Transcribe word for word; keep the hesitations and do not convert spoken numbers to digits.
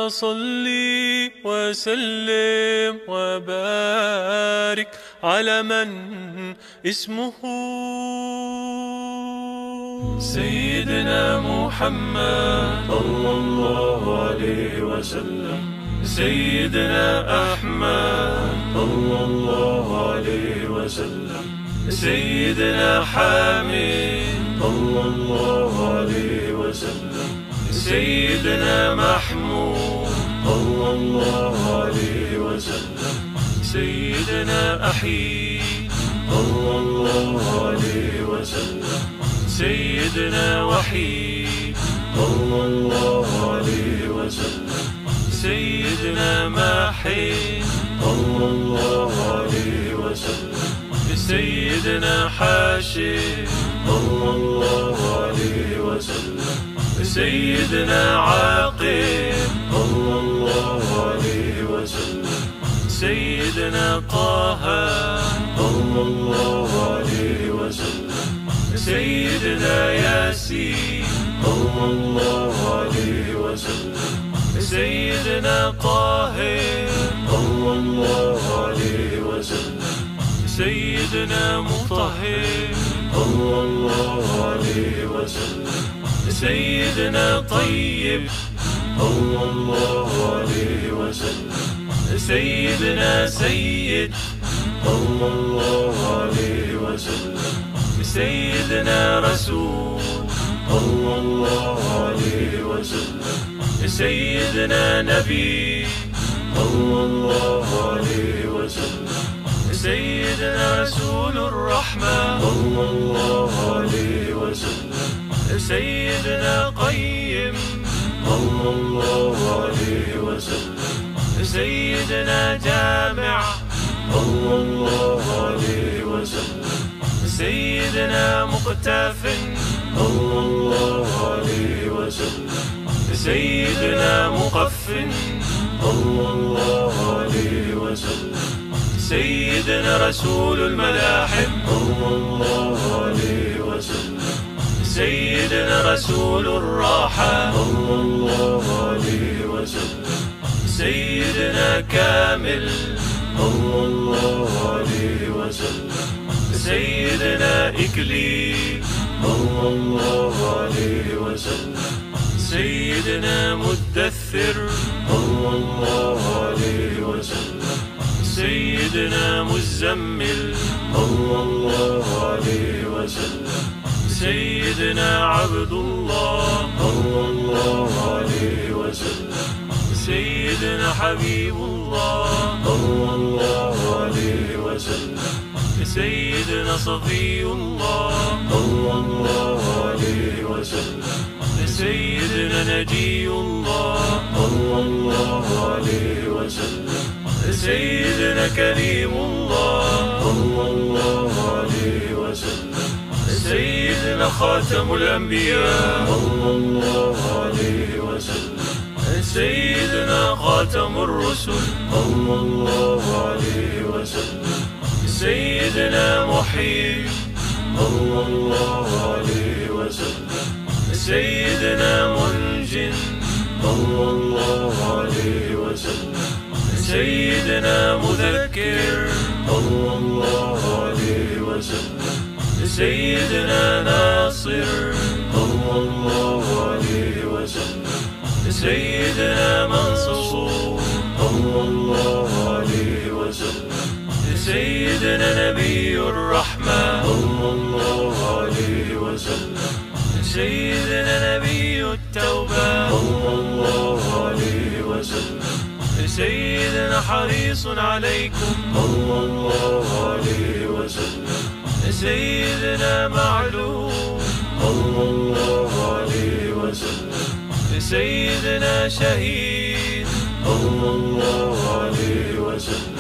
صلي وسلم وبارك على من اسمه سيدنا محمد صلى الله عليه وسلم، سيدنا أحمد صلى الله عليه وسلم، سيدنا حميد صلى الله عليه وسلم، سيدنا محمود صلى الله عليه وسلم، سيدنا أحيي صلى الله عليه وسلم، سيدنا وحيد صلى الله عليه وسلم، سيدنا محي صلى الله عليه وسلم، سيدنا حاشر صلى الله عليه وسلم، سيدنا عاقب صلى الله عليه وسلم، سيدنا طه صلى الله عليه وسلم، سيدنا ياسين صلى الله عليه وسلم، سيدنا طاهر صلى الله عليه وسلم، سيدنا مطهر صلى الله عليه وسلم، سيدنا طيب صلى الله عليه وسلم، سيدنا سيد صلى الله عليه وسلم، سيدنا رسول صلى الله عليه وسلم، سيدنا نبي صلى الله عليه وسلم، سيدنا رسول الرحمة صلى الله عليه وسلم، سيدنا قيم صلى الله عليه وسلم، سيدنا جامع صلى الله عليه وسلم، سيدنا مقتف صلى الله عليه وسلم، سيدنا مقفن صلى الله عليه وسلم، سيدنا رسول الملاحم صلى الله عليه وسلم، سيدنا رسول الراحة صلى الله عليه وسلم، سيدنا كامل صلى الله عليه وسلم، سيدنا إكليل صلى الله عليه وسلم، سيدنا مدثر صلى الله عليه وسلم، سيدنا مزمل صلى الله عليه وسلم، سيدنا عبد الله صلى الله عليه وسلم، سيدنا حبيب الله صلى الله عليه وسلم، سيدنا صفي الله صلى الله عليه وسلم، سيدنا نجي الله صلى الله عليه وسلم، سيدنا كريم الله صلى الله عليه وسلم، سيدنا خاتم الأنبياء صلى الله عليه وسلم، سيدنا خاتم الرسل صلى الله عليه وسلم، سيدنا محيي صلى الله عليه وسلم، سيدنا منجن صلى الله عليه وسلم، سيدنا مذكر صلى الله عليه وسلم، سيدنا ناصر صلى الله عليه وسلم، سيدنا منصور صلى الله عليه وسلم، سيدنا نبي الرحمة صلى الله عليه وسلم، سيدنا نبي التوبة صلى الله عليه وسلم، سيدنا حريص عليكم صلى الله عليه وسلم، سيدنا معلوم صلى الله عليه وسلم، سيدنا شهيد صلى الله عليه وسلم،